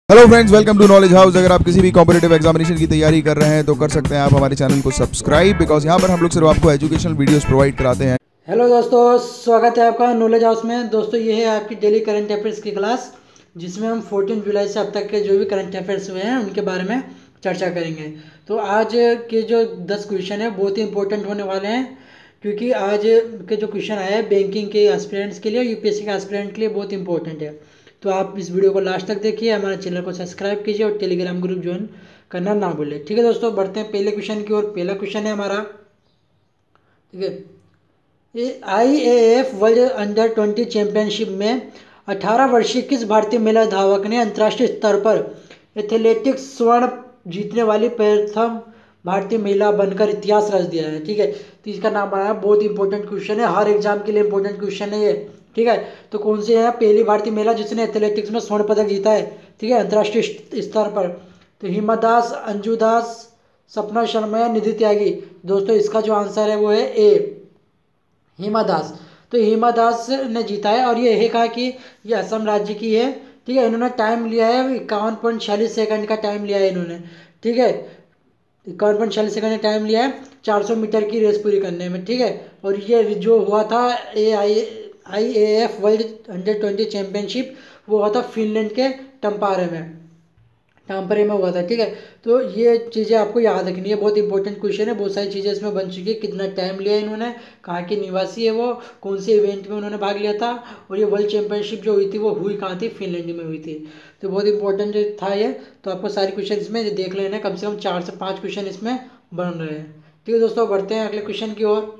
Hello friends, welcome to knowledge house. अगर आप किसी भी कॉम्पिटिटिव एग्जामिनेशन की तैयारी कर रहे हैं तो कर सकते हैं आप हमारे चैनल को सब्सक्राइब, बिकॉज यहाँ पर हम लोग सिर्फ आपको एजुकेशनल वीडियोस प्रोवाइड कराते हैं। हेलो दोस्तों, स्वागत है आपका नॉलेज हाउस में। दोस्तों ये है आपकी डेली करंट अफेयर्स की क्लास, जिसमें हम 14 जुलाई से अब तक के जो भी करंट अफेयर्स हुए हैं उनके बारे में चर्चा करेंगे। तो आज के जो 10 क्वेश्चन है बहुत ही इंपॉर्टेंट होने वाले हैं, क्योंकि आज के जो क्वेश्चन आए हैं बैंकिंग के एस्पिरेंट्स के लिए, यूपीएससी के एस्पिरेंट के लिए बहुत इंपॉर्टेंट है। तो आप इस वीडियो को लास्ट तक देखिए, हमारे चैनल को सब्सक्राइब कीजिए और टेलीग्राम ग्रुप ज्वाइन करना ना भूलें। ठीक है दोस्तों, बढ़ते हैं पहले क्वेश्चन की ओर। पहला क्वेश्चन है हमारा, ठीक है, IAAF वर्ल्ड अंडर 20 चैंपियनशिप में 18 वर्षीय किस भारतीय महिला धावक ने अंतर्राष्ट्रीय स्तर पर एथलेटिक्स स्वर्ण जीतने वाली प्रथम भारतीय महिला बनकर इतिहास रच दिया है। ठीक है, तो इसका नाम बनाया, बहुत इंपॉर्टेंट क्वेश्चन है, हर एग्जाम के लिए इंपॉर्टेंट क्वेश्चन है ये। ठीक है, तो कौन सी है पहली भारतीय महिला जिसने एथलेटिक्स में स्वर्ण पदक जीता है, ठीक है, अंतर्राष्ट्रीय स्तर पर? तो हिमा दास, अंजू दास, सपना शर्मा या निधि त्यागी? दोस्तों इसका जो आंसर है वो है ए, हिमा दास। तो हिमा दास ने जीता है और ये है कहा कि ये असम राज्य की है। ठीक है, इन्होंने टाइम लिया है 51.46 सेकंड का टाइम लिया है इन्होंने। ठीक है, 51.46 सेकंड का टाइम लिया है 400 मीटर की रेस पूरी करने में। ठीक है, और ये जो हुआ था IAAF वर्ल्ड अंडर 20 चैंपियनशिप, वो हुआ था फिनलैंड के टाम्परे में हुआ था। ठीक है, तो ये चीज़ें आपको याद रखनी है, बहुत इंपॉर्टेंट क्वेश्चन है। बहुत सारी चीज़ें इसमें बन चुकी है, कितना टाइम लिया इन्होंने, कहाँ के निवासी है वो, कौन से इवेंट में उन्होंने भाग लिया था, और ये वर्ल्ड चैंपियनशिप जो हुई थी वो हुई कहाँ थी, फिनलैंड में हुई थी। तो बहुत इंपॉर्टेंट था ये। तो आपको सारे क्वेश्चन इसमें देख लेना है, कम से कम 4 से 5 क्वेश्चन इसमें बन रहे हैं। ठीक है दोस्तों, बढ़ते हैं अगले क्वेश्चन की ओर।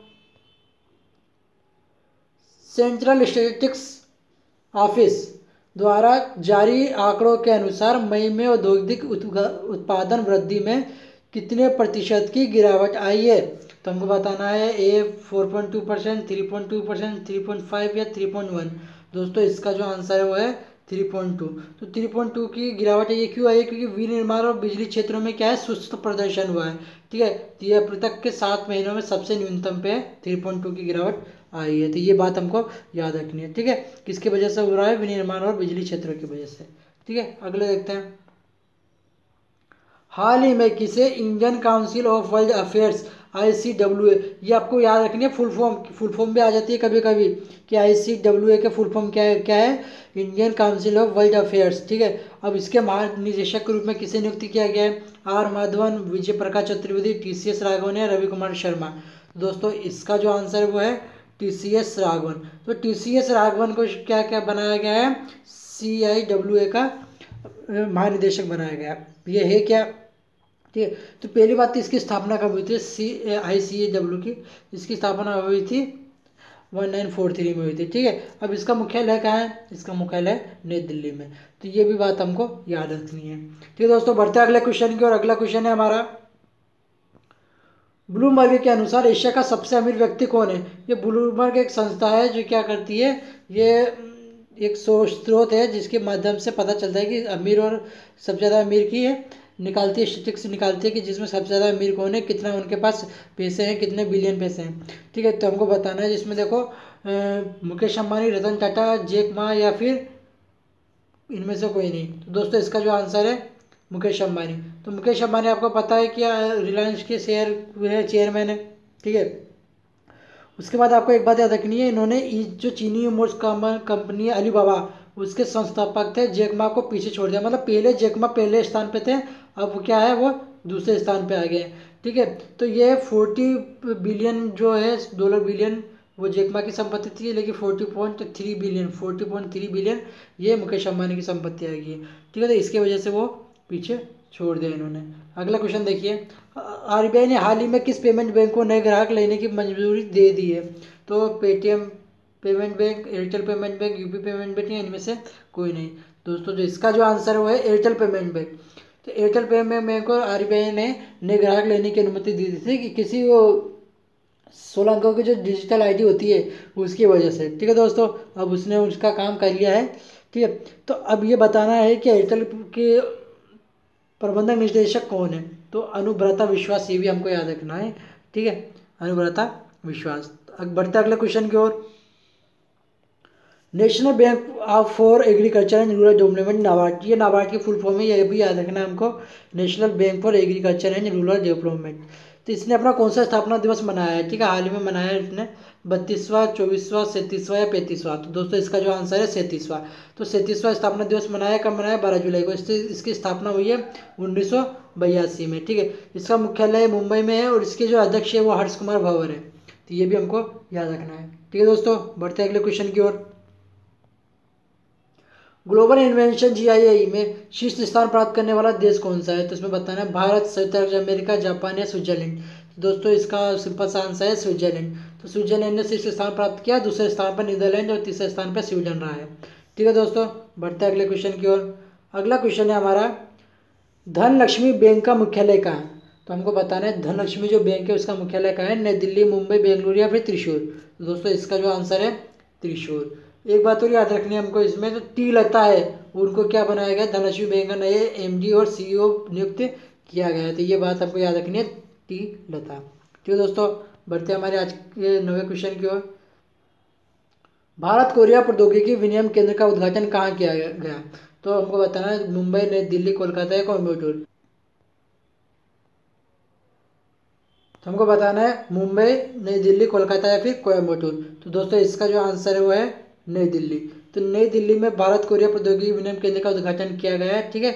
सेंट्रल स्टेटिस्टिक्स ऑफिस द्वारा जारी आंकड़ों के अनुसार मई में औद्योगिक उत्पादन वृद्धि में कितने प्रतिशत की गिरावट आई है? तो हमको बताना है ए 4.2%, 3.2%, 3.5 या 3.1। दोस्तों इसका जो आंसर है वो है 3.2। तो 3.2 की गिरावट है, ये क्यों आई है? क्योंकि विनिर्माण और बिजली क्षेत्रों में क्या है, सुस्त प्रदर्शन हुआ है। ठीक है, तो ये अब तक के 7 महीनों में सबसे न्यूनतम पे 3.2 की गिरावट आई है। तो ये बात हमको याद रखनी है। ठीक है, किसकी वजह से हो रहा है? विनिर्माण और बिजली क्षेत्रों की वजह से। ठीक है, अगले देखते हैं। हाल ही में किसे Indian council of world affairs ICWA, ये आपको याद रखनी है, फुल फॉर्म भी आ जाती है कभी कभी कि ICWA के फुल फॉर्म क्या है? Indian council of world affairs. ठीक है, अब इसके महानिदेशक के रूप में किसे नियुक्त किया गया है? R माधवन, विजय प्रकाश चतुर्वेदी, TCS राघवन या रवि कुमार शर्मा? दोस्तों इसका जो आंसर है वो है TCS राघवन। तो TCS राघवन को क्या क्या बनाया गया है? CIWA का महानिदेशक बनाया गया। ये है क्या? ठीक है, तो पहली बात तो इसकी स्थापना कब हुई थी? ICAW की इसकी स्थापना हुई थी 1943 में हुई थी। ठीक है, अब इसका मुख्यालय कहाँ है? इसका मुख्यालय नई दिल्ली में। तो ये भी बात हमको याद रखनी है। ठीक है दोस्तों, बढ़ते हैं अगले क्वेश्चन की और। अगला क्वेश्चन है हमारा, ब्लूमबर्ग के अनुसार एशिया का सबसे अमीर व्यक्ति कौन है? ये ब्लूमबर्ग एक संस्था है जो क्या करती है, ये एक स्रोत है जिसके माध्यम से पता चलता है कि अमीर और सबसे ज़्यादा अमीर की है, निकालती है, स्टेटिस्टिक्स निकालती है कि जिसमें सबसे ज़्यादा अमीर कौन है, कितना उनके पास पैसे हैं, कितने बिलियन पैसे हैं। ठीक है, तो हमको बताना है, जिसमें देखो मुकेश अंबानी, रतन टाटा, जैक मा या फिर इनमें से कोई नहीं। तो दोस्तों इसका जो आंसर है मुकेश अंबानी। तो मुकेश अंबानी आपको पता है कि रिलायंस के चेयरमैन है। ठीक है, उसके बाद आपको एक बात याद रखनी है, इन्होंने जो चीनी मोर्स कंपनी है अलीबाबा, उसके संस्थापक थे, जैक मा को पीछे छोड़ दिया। मतलब पहले जैक मा पहले स्थान पे थे, अब क्या है वो दूसरे स्थान पे आ गए। ठीक है, तो ये 40 बिलियन जो है डॉलर बिलियन वो जैक मा की संपत्ति थी, लेकिन 40.3 बिलियन ये मुकेश अंबानी की संपत्ति आएगी। ठीक है, तो इसके वजह से वो पीछे छोड़ दिया इन्होंने। अगला क्वेश्चन देखिए, RBI ने हाल ही में किस पेमेंट बैंक को नए ग्राहक लेने की मंजूरी दे दी है? तो Paytm payment bank, Airtel payment bank, UP payment bank, या इनमें से कोई नहीं। दोस्तों जो इसका जो आंसर है वो है एयरटेल पेमेंट बैंक। तो एयरटेल पेमेंट बैंक को RBI ने नए ग्राहक लेने की अनुमति दी थी कि किसी वो 16 अंकों की जो डिजिटल ID होती है उसकी वजह से। ठीक है दोस्तों, अब उसने उसका काम कर लिया है। ठीक है, तो अब ये बताना है कि एयरटेल के प्रबंधक निदेशक कौन है? तो अनुव्रता विश्वास, ये भी हमको याद रखना है। ठीक है, अनुव्रता विश्वास। अब बढ़ते अगले क्वेश्चन की ओर। National bank of for agriculture and rural development, NABARD, ये नाबार्ड की फुल फॉर्म है, ये भी याद रखना है हमको, national bank for agriculture and rural development. तो इसने अपना कौन सा स्थापना दिवस मनाया है, ठीक है, हाल ही में मनाया है इसने 32वां, 24वां, 37वां या 35वां। तो दोस्तों इसका जो आंसर है 37वां। तो 37वां स्थापना दिवस मनाया, कब मनाया, 12 जुलाई को। इसकी स्थापना हुई है 1982 में, ठीक है। इसका मुख्यालय मुंबई में है और इसके जो अध्यक्ष है वो हर्ष कुमार भंवर है। तो ये भी हमको याद रखना है, ठीक है दोस्तों। बढ़ते हैं अगले क्वेश्चन की ओर। ग्लोबल इन्वेंशन जीआईई में शीर्ष स्थान प्राप्त करने वाला देश कौन सा है? तो इसमें बताना है भारत, संयुक्त अरब अमेरिका, जापान या स्विट्जरलैंड। तो दोस्तों इसका सिंपल सा आंसर है स्विट्जरलैंड। तो स्विट्जरलैंड ने शीर्ष स्थान प्राप्त किया, दूसरे स्थान पर नीदरलैंड और तीसरे स्थान पर स्वीडन रहा है, ठीक है दोस्तों। बढ़ते हैं अगले क्वेश्चन की ओर। अगला क्वेश्चन है हमारा, धनलक्ष्मी बैंक का मुख्यालय कहाँ है? तो हमको बताना है धनलक्ष्मी जो बैंक है उसका मुख्यालय कहाँ है, नई दिल्ली, मुंबई, बेंगलुरु या फिर त्रिशूर। तो दोस्तों इसका जो आंसर है त्रिशूर। एक बात और याद रखनी है हमको इसमें, तो टी लता है उनको क्या बनाया गया, धनलक्ष्मी बैंक का नए एमडी और सीईओ नियुक्त किया गया है। तो ये बात हमको याद रखनी है, टी लता, ठीक है दोस्तों। बढ़ते हैं हमारे आज के 9वें क्वेश्चन की ओर। भारत कोरिया प्रौद्योगिकी विनिमय केंद्र का उद्घाटन कहाँ किया गया? तो हमको बताना है मुंबई, नई दिल्ली, कोलकाता या कोयम्बटूर। तो हमको बताना है मुंबई, नई दिल्ली, कोलकाता या फिर कोयम्बटूर। तो दोस्तों इसका जो आंसर है वो है नई दिल्ली। तो नई दिल्ली में भारत कोरिया प्रौद्योगिकी विनिमय केंद्र का उद्घाटन किया गया है, ठीक है।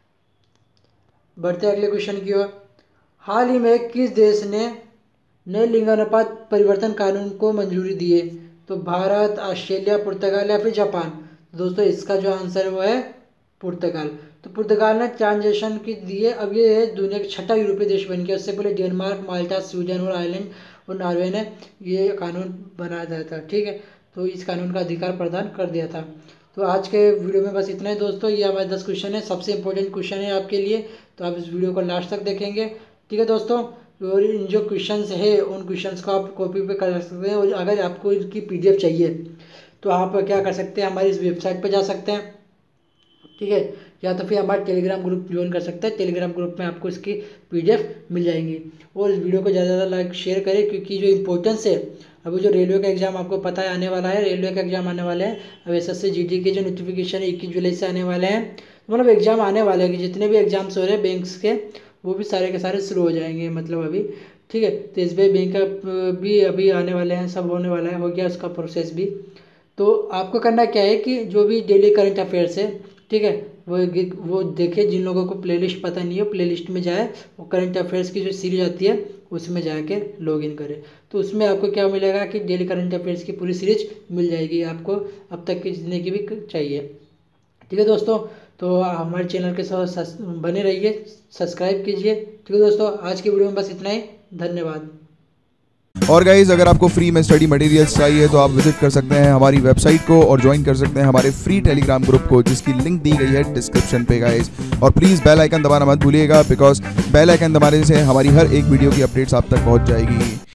बढ़ते अगले क्वेश्चन की ओर। हाल ही में किस देश ने नए लिंगानुपात परिवर्तन कानून को मंजूरी दी है? तो भारत, ऑस्ट्रेलिया, पुर्तगाल या फिर जापान। दोस्तों इसका जो आंसर है वो है पुर्तगाल। तो पुर्तगाल ने ट्रांजेक्शन की दी है, अब ये है दुनिया का 6ठा यूरोपीय देश बन गया। उससे पहले डेनमार्क, माल्टा, स्वीडन और आयरलैंड और नॉर्वे ने ये कानून बनाया दिया था, ठीक है। तो इस कानून का अधिकार प्रदान कर दिया था। तो आज के वीडियो में बस इतना ही दोस्तों। ये हमारे 10 क्वेश्चन है, सबसे इंपॉर्टेंट क्वेश्चन है आपके लिए, तो आप इस वीडियो को लास्ट तक देखेंगे, ठीक है दोस्तों। और इन जो क्वेश्चंस है उन क्वेश्चंस को आप कॉपी पे कर सकते हैं, और अगर आपको इनकी पीडीएफ चाहिए तो आप क्या कर सकते हैं, हमारी इस वेबसाइट पर जा सकते हैं, ठीक है, या तो फिर हमारा टेलीग्राम ग्रुप ज्वाइन कर सकते हैं। टेलीग्राम ग्रुप में आपको इसकी पीडीएफ मिल जाएंगी। और इस वीडियो को ज़्यादा से ज़्यादा लाइक शेयर करें, क्योंकि जो इम्पोर्टेंस है, अभी जो रेलवे का एग्जाम आपको पता है आने वाला है, रेलवे का एग्जाम आने वाले हैं। अब एसएससी जीडी के जो नोटिफिकेशन 21 जुलाई से आने वाले हैं, मतलब एग्जाम आने वाले हैं कि जितने भी एग्जाम्स हो रहे हैं बैंक्स के, वो भी सारे के सारे शुरू हो जाएंगे, मतलब अभी, ठीक है। तो एसबीआई बैंक का भी अभी आने वाले हैं, सब होने वाला है, हो गया उसका प्रोसेस भी। तो आपको करना क्या है कि जो भी डेली करंट अफेयर्स है, ठीक है, वो देखे। जिन लोगों को प्लेलिस्ट पता नहीं है, प्लेलिस्ट में जाए, वो करंट अफेयर्स की जो सीरीज आती है उसमें जाके लॉगिन करें। तो उसमें आपको क्या मिलेगा कि डेली करंट अफेयर्स की पूरी सीरीज मिल जाएगी आपको, अब तक की जितने की भी चाहिए, ठीक है दोस्तों। तो हमारे चैनल के साथ बने रहिए, सब्सक्राइब कीजिए, ठीक है दोस्तों। आज की वीडियो में बस इतना ही, धन्यवाद। और गाइज अगर आपको फ्री में स्टडी मटेरियल्स चाहिए तो आप विजिट कर सकते हैं हमारी वेबसाइट को और ज्वाइन कर सकते हैं हमारे फ्री टेलीग्राम ग्रुप को, जिसकी लिंक दी गई है डिस्क्रिप्शन पे गाइज। और प्लीज़ बेल आइकन दबाना मत भूलिएगा, बिकॉज बेल आइकन दबाने से हमारी हर एक वीडियो की अपडेट्स आप तक पहुंच जाएगी।